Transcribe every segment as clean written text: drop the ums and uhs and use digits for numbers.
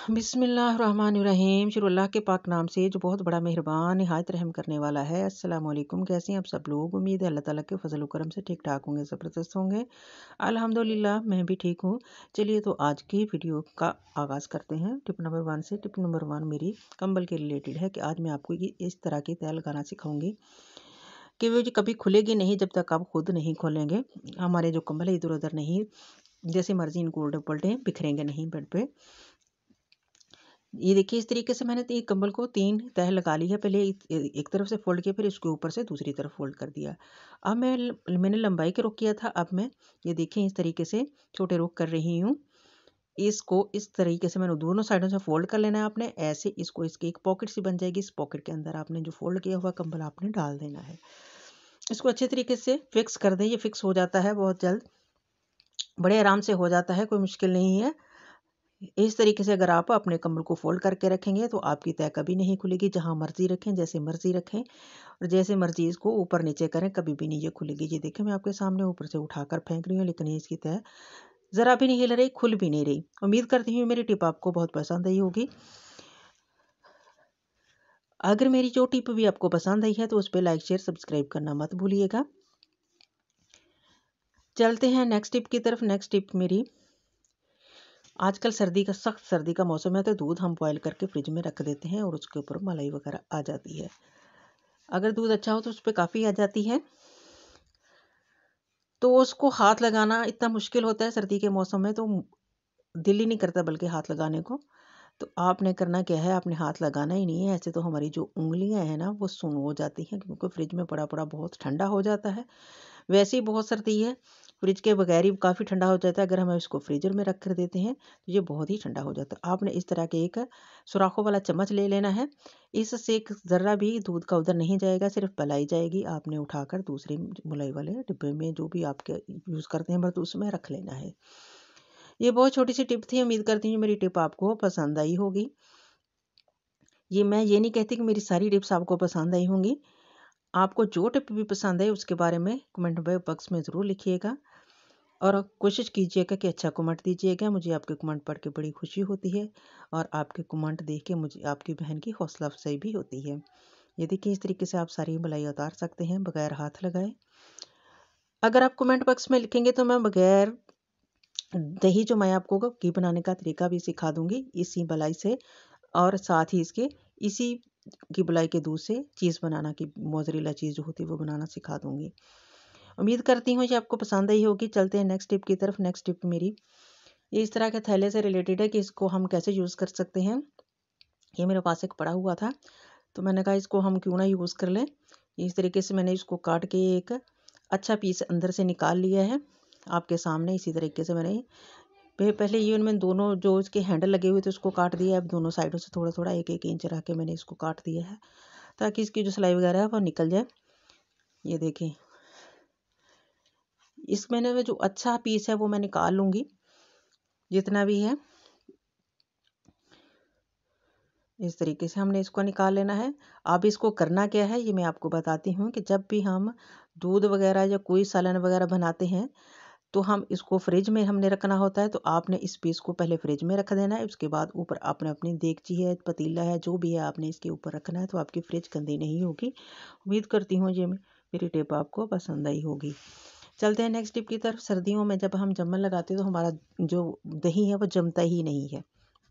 बिस्मिल्लाहिर्रहमानिर्रहीम। शुरू अल्लाह के पाक नाम से जो बहुत बड़ा मेहरबान निहायत रहम करने वाला है। अस्सलाम वालेकुम। कैसे हैं आप सब लोग? उम्मीद है अल्लाह ताला के फजल व करम से ठीक ठाक होंगे, ज़बरदस्त होंगे। अल्हम्दुलिल्लाह मैं भी ठीक हूँ। चलिए तो आज की वीडियो का आगाज़ करते हैं टिप नंबर 1 से। टिप नंबर 1 मेरी कंबल के रिलेटेड है कि आज मैं आपको ये इस तरह की तह लगाना सिखाऊंगी कि वो कभी खुलेगी नहीं जब तक आप खुद नहीं खोलेंगे। हमारे जो कंबल है इधर उधर नहीं जैसे मर्जी इनको उल्टे पलटे बिखरेंगे नहीं बेड पे। ये देखिए इस तरीके से मैंने एक कंबल को 3 तह लगा ली है। पहले एक तरफ से फोल्ड किया, फिर इसके ऊपर से दूसरी तरफ फोल्ड कर दिया। अब मैंने लंबाई के रुख किया था। अब मैं ये देखें इस तरीके से छोटे रुख कर रही हूँ। इसको इस तरीके से मैंने दोनों साइडों से फोल्ड कर लेना है आपने। ऐसे इसको इसकी एक पॉकेट सी बन जाएगी। इस पॉकेट के अंदर आपने जो फोल्ड किया हुआ कंबल आपने डाल देना है। इसको अच्छे तरीके से फिक्स कर दें। ये फिक्स हो जाता है बहुत जल्द, बड़े आराम से हो जाता है, कोई मुश्किल नहीं है। इस तरीके से अगर आप अपने कंबल को फोल्ड करके रखेंगे तो आपकी तह कभी नहीं खुलेगी। जहां मर्जी रखें, जैसे मर्जी रखें और जैसे मर्जी इसको ऊपर नीचे करें, कभी भी नहीं ये खुलेगी। ये देखें मैं आपके सामने ऊपर से उठाकर फेंक रही हूँ, लेकिन इसकी तह ज़रा भी नहीं हिल रही, खुल भी नहीं रही। उम्मीद करती हूँ मेरी टिप आपको बहुत पसंद आई होगी। अगर मेरी जो टिप भी आपको पसंद आई है तो उस पर लाइक शेयर सब्सक्राइब करना मत भूलिएगा। चलते हैं नेक्स्ट टिप की तरफ। नेक्स्ट टिप मेरी, आजकल सख्त सर्दी का मौसम है तो दूध हम बॉयल करके फ्रिज में रख देते हैं और उसके ऊपर मलाई वगैरह आ जाती है। अगर दूध अच्छा हो तो उस पर काफ़ी आ जाती है, तो उसको हाथ लगाना इतना मुश्किल होता है सर्दी के मौसम में, तो दिल ही नहीं करता बल्कि हाथ लगाने को। तो आपने करना क्या है, आपने हाथ लगाना ही नहीं है। ऐसे तो हमारी जो उंगलियां हैं ना वो सुन्न हो जाती हैं, क्योंकि फ्रिज में पड़ा पड़ा बहुत ठंडा हो जाता है। वैसे ही बहुत सर्दी है, फ्रिज के बगैर ही काफ़ी ठंडा हो जाता है। अगर हम इसको फ्रीजर में रख कर देते हैं तो ये बहुत ही ठंडा हो जाता है। आपने इस तरह के एक सुराखों वाला चम्मच ले लेना है। इससे एक ज़र्रा भी दूध का उधर नहीं जाएगा, सिर्फ मलाई जाएगी। आपने उठाकर दूसरे मलाई वाले डिब्बे में जो भी आपके यूज़ करते हैं बर्तन उसमें रख लेना है। ये बहुत छोटी सी टिप थी। उम्मीद करती हूँ मेरी टिप आपको पसंद आई होगी। मैं ये नहीं कहती कि मेरी सारी टिप्स आपको पसंद आई होंगी। आपको जो टिप भी पसंद है उसके बारे में कमेंट बॉक्स में ज़रूर लिखिएगा और कोशिश कीजिएगा कि अच्छा कमेंट दीजिएगा। मुझे आपके कमेंट पढ़ के बड़ी खुशी होती है और आपके कमेंट देख के मुझे आपकी बहन की हौसला अफजाई भी होती है। ये देखिए इस तरीके से आप सारी मलाई उतार सकते हैं बगैर हाथ लगाए। अगर आप कमेंट बॉक्स में लिखेंगे तो मैं बगैर दही जो मैं आपको घी बनाने का तरीका भी सिखा दूंगी इसी मलाई से, और साथ ही इसके इसी की बुलाई के दूध से चीज़ बनाना की मोज़रेला चीज़ जो होती है वो बनाना सिखा दूंगी। उम्मीद करती हूँ ये आपको पसंद आई होगी। चलते हैं नेक्स्ट टिप की तरफ। नेक्स्ट टिप मेरी ये इस तरह के थैले से रिलेटेड है कि इसको हम कैसे यूज़ कर सकते हैं। ये मेरे पास एक पड़ा हुआ था तो मैंने कहा इसको हम क्यों ना यूज़ कर लें। इस तरीके से मैंने इसको काट के एक अच्छा पीस अंदर से निकाल लिया है आपके सामने। इसी तरीके से मैंने पहले ये उनमें दोनों जो इसके हैंडल लगे हुए थे उसको काट दिया। अब दोनों साइडों से थोड़ा थोड़ा 1-1 इंच रख के मैंने इसको काट दिया है ताकि इसकी जो सिलाई वगैरह है वो निकल जाए। ये देखें इसमें ना जो अच्छा पीस है वो मैं निकाल लूँगी जितना भी है। इस तरीके से हमने इसको निकाल लेना है। अब इसको करना क्या है ये मैं आपको बताती हूँ कि जब भी हम दूध वगैरह या कोई सालन वगैरह बनाते हैं तो हम इसको फ्रिज में हमने रखना होता है। तो आपने इस पीस को पहले फ्रिज में रख देना है, उसके बाद ऊपर आपने अपनी देगची है, पतीला है, जो भी है आपने इसके ऊपर रखना है, तो आपकी फ्रिज गंदी नहीं होगी। उम्मीद करती हूँ ये मेरी टिप आपको पसंद आई होगी। चलते हैं नेक्स्ट टिप की तरफ। सर्दियों में जब हम जमन लगाते हैं तो हमारा जो दही है वो जमता ही नहीं है।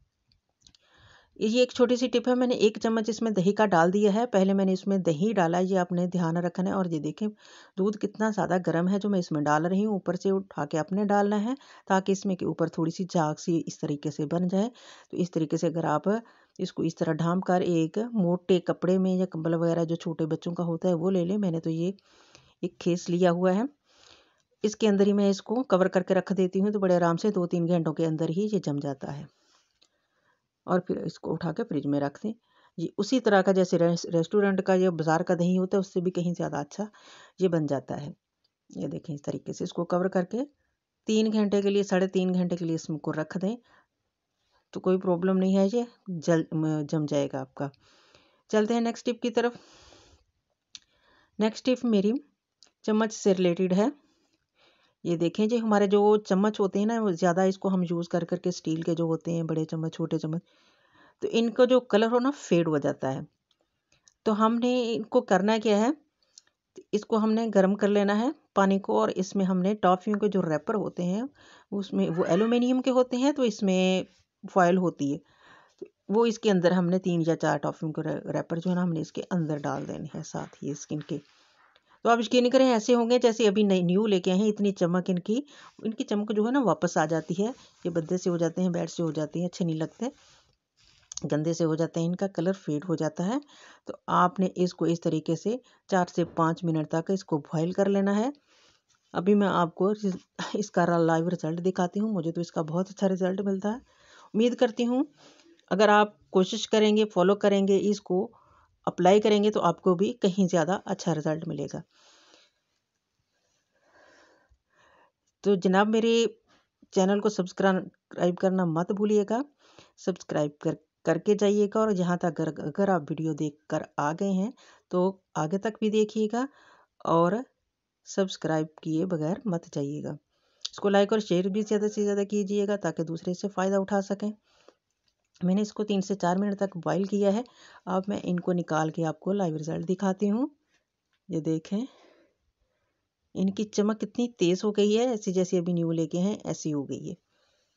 ये एक छोटी सी टिप है। मैंने 1 चम्मच इसमें दही का डाल दिया है। पहले मैंने इसमें दही डाला, ये आपने ध्यान रखना है। और ये देखें दूध कितना ज़्यादा गर्म है जो मैं इसमें डाल रही हूँ। ऊपर से उठा के आपने डालना है ताकि इसमें के ऊपर थोड़ी सी झाग सी इस तरीके से बन जाए। तो इस तरीके से अगर आप इसको इस तरह ढाँप कर एक मोटे कपड़े में या कंबल वगैरह जो छोटे बच्चों का होता है वो ले लें। मैंने तो ये एक खेस लिया हुआ है, इसके अंदर ही मैं इसको कवर करके रख देती हूँ। तो बड़े आराम से 2-3 घंटों के अंदर ही ये जम जाता है और फिर इसको उठा के फ्रिज में रख दें। ये उसी तरह का जैसे रेस्टोरेंट का या बाज़ार का दही होता है उससे भी कहीं ज़्यादा अच्छा ये बन जाता है। ये देखें इस तरीके से इसको कवर करके 3 घंटे के लिए 3.5 घंटे के लिए इसको रख दें तो कोई प्रॉब्लम नहीं है, ये जम जाएगा आपका। चलते हैं नेक्स्ट टिप की तरफ। नेक्स्ट टिप मेरी चम्मच से रिलेटेड है। ये देखें जी, हमारे जो चम्मच होते हैं ना, वो ज़्यादा इसको हम यूज़ कर करके, स्टील के जो होते हैं बड़े चम्मच, छोटे चम्मच, तो इनका जो कलर हो ना फेड हो जाता है। तो हमने इनको करना क्या है, इसको हमने गर्म कर लेना है पानी को, और इसमें हमने टॉफ़ियों के जो रैपर होते हैं, उसमें वो एल्युमिनियम के होते हैं, तो इसमें फॉयल होती है, वो इसके अंदर हमने 3 या 4 टॉफ़ियों के रैपर जो है ना, हमने इसके अंदर डाल देने हैं साथ ही स्किन के। तो आप यकीन करें, ऐसे होंगे जैसे अभी नई न्यू लेके आए हैं, इतनी चमक इनकी, इनकी चमक जो है ना वापस आ जाती है। ये भद्दे से हो जाते हैं, बैड से हो जाती हैं, अच्छे नहीं लगते, गंदे से हो जाते हैं, इनका कलर फेड हो जाता है। तो आपने इसको इस तरीके से 4 से 5 मिनट तक इसको बॉयल कर लेना है। अभी मैं आपको इसका लाइव रिज़ल्ट दिखाती हूँ। मुझे तो इसका बहुत अच्छा रिज़ल्ट मिलता है। उम्मीद करती हूँ अगर आप कोशिश करेंगे, फॉलो करेंगे, इसको अप्लाई करेंगे, तो आपको भी कहीं ज़्यादा अच्छा रिज़ल्ट मिलेगा। तो जनाब, मेरे चैनल को सब्सक्राइब करना मत भूलिएगा। सब्सक्राइब करके जाइएगा, और यहाँ तक अगर आप वीडियो देखकर आ गए हैं तो आगे तक भी देखिएगा, और सब्सक्राइब किए बगैर मत जाइएगा। इसको लाइक और शेयर भी ज़्यादा से ज़्यादा कीजिएगा, ताकि दूसरे से फ़ायदा उठा सकें। मैंने इसको 3 से 4 मिनट तक बॉईल किया है। अब मैं इनको निकाल के आपको लाइव रिज़ल्ट दिखाती हूँ। ये देखें, इनकी चमक कितनी तेज़ हो गई है, ऐसी जैसी अभी न्यू लेके हैं ऐसी हो गई है।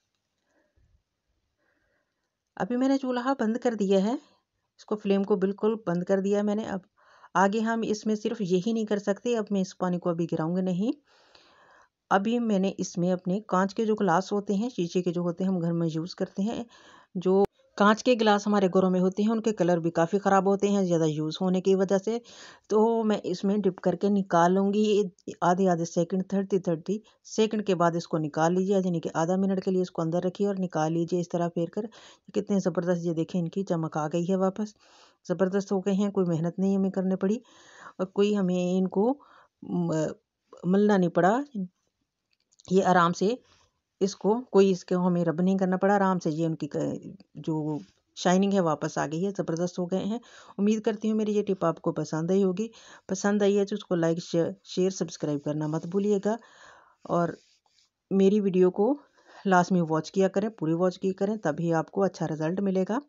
अभी मैंने चूल्हा बंद कर दिया है, इसको फ्लेम को बिल्कुल बंद कर दिया मैंने। अब आगे हम इसमें सिर्फ यही नहीं कर सकते, अब मैं इस पानी को अभी गिराऊंगी नहीं। अभी मैंने इसमें अपने कांच के जो गिलास होते हैं, शीशे के जो होते हैं, हम घर में यूज़ करते हैं, जो कांच के गिलास हमारे घरों में होते हैं, उनके कलर भी काफ़ी ख़राब होते हैं ज़्यादा यूज़ होने की वजह से। तो मैं इसमें डिप करके निकालूंगी। आधे आधे सेकंड, 30 सेकंड के बाद इसको निकाल लीजिए, यानी कि आधा मिनट के लिए इसको अंदर रखिए और निकाल लीजिए इस तरह फेर कर। कितने ज़बरदस्त, ये देखें, इनकी चमक आ गई है वापस, ज़बरदस्त हो गए हैं। कोई मेहनत नहीं हमें करनी पड़ी, और कोई हमें इनको मलना नहीं पड़ा। ये आराम से, इसको कोई इसको हमें रब नहीं करना पड़ा, आराम से ये उनकी जो शाइनिंग है वापस आ गई है, ज़बरदस्त हो गए हैं। उम्मीद करती हूँ मेरी ये टिप आपको पसंद आई होगी। पसंद आई है तो उसको लाइक, शेयर, सब्सक्राइब करना मत भूलिएगा, और मेरी वीडियो को लास्ट में वॉच किया करें, पूरी वॉच किया करें, तभी आपको अच्छा रिज़ल्ट मिलेगा।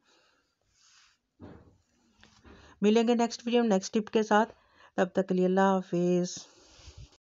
मिलेंगे नेक्स्ट वीडियो में नेक्स्ट टिप के साथ, तब तक के लिए अल्लाह हाफिज़।